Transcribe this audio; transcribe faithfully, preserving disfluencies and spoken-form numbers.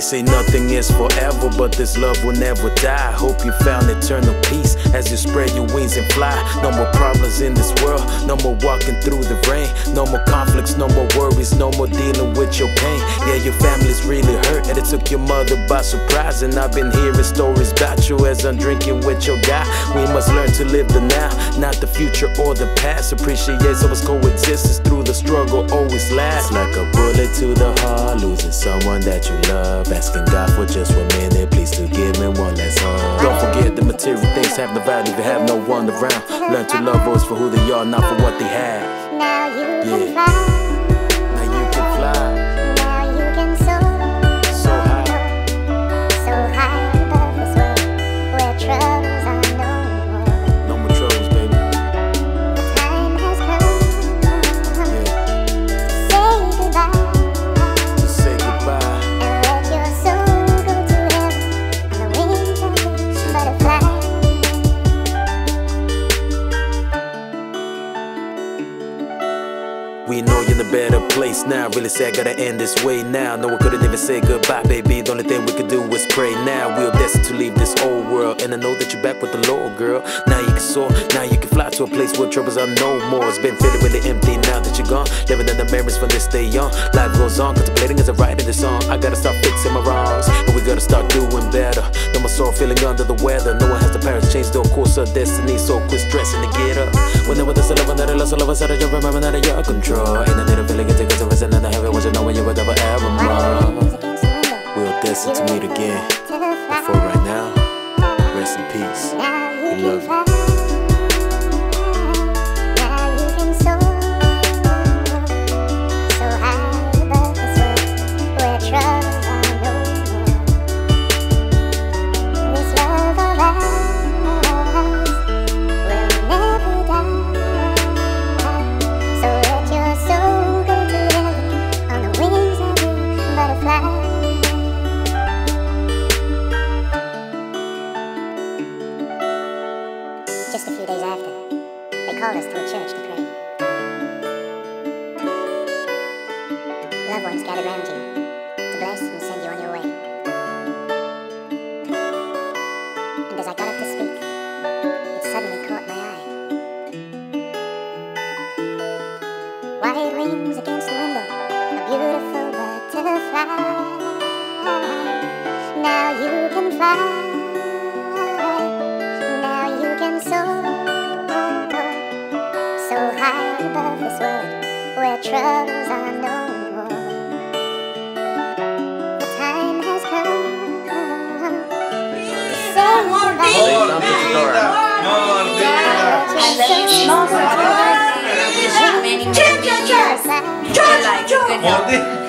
say nothing is forever, but this love will never die. Hope you found eternal peace as you spread your wings and fly. No more problems in this world, no more walking through the rain. No more conflicts, no more worries, no more dealing with your pain. Yeah, your family's really hurt, and it took your mother by surprise. And I've been hearing stories about you as I'm drinking with your guy. We must learn to live the now, not the future or the past. Appreciate someone's coexistence through the struggle always lasts. Like a bullet to the heart, losing someone that you love. Asking God for just one minute, please to give me one last hug. Don't forget the material things have no value if you have no one around. Learn to love others for who they are, not for what they have. Now you Yeah. can fly. Now you can fly Now you can soar so high. so high above this world where troubles are no more. No more troubles, baby. The time has come Yeah. to say goodbye To say goodbye. and let your soul go to heaven on the wings of a butterfly. We know you're in a better place now. Really sad, gotta end this way now. No one couldn't even say goodbye, baby. The only thing we could do is pray now. We're destined to leave this old world, and I know that you're back with the Lord, girl. Now you can soar, now you can fly to a place where troubles are no more. It's been feeling really empty now that you're gone. Living in the memories from this day on. Life goes on, contemplating as I write in the song. I gotta start fixing my wrongs, and we gotta start doing better. No more sore feeling under the weather. No one has the power to change the course of destiny, so quit stressing to get up. Whenever there's a love, another loss, all of a sudden you remember that in your control. Ain't I need a feeling it takes a reason and I have it once you know when you would never ever more. We're destined to meet again. But for right now, rest in peace. We love you. Now you can soar so high above this world where troubles are no more. This love of ours will never die. So let your soul go to heaven on the wings of a butterfly. Just a few days after, they called us to a church to pray. Loved ones gathered round you to bless and send you on your way. And as I got up to speak, it suddenly caught my eye. White wings against the window, a beautiful butterfly. Now you can fly. Now you can soar so high above this world where troubles are no more. The time has come to say goodbye. I love you.